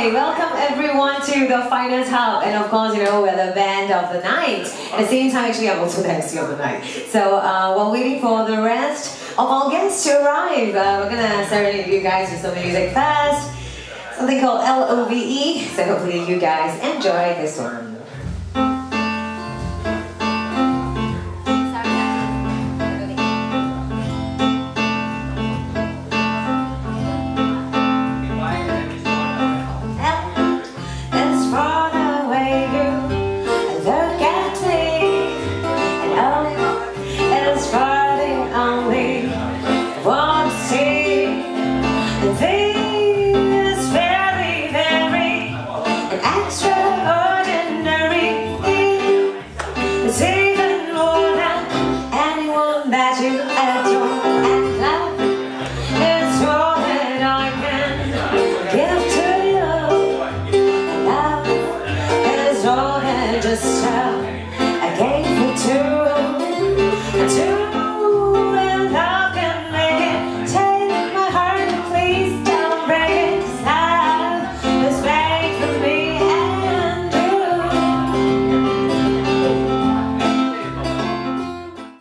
Okay, welcome everyone to the Finance Hub, and of course, you know, we're the band of the night. At the same time, actually, I'm also the MC of the night. So while waiting for the rest of our guests to arrive, we're gonna serenade you guys with some music first. Something called LOVE. So hopefully you guys enjoy this one. It's even more than anyone that you adore and love. It's more than I can give to you. Love is more than just love.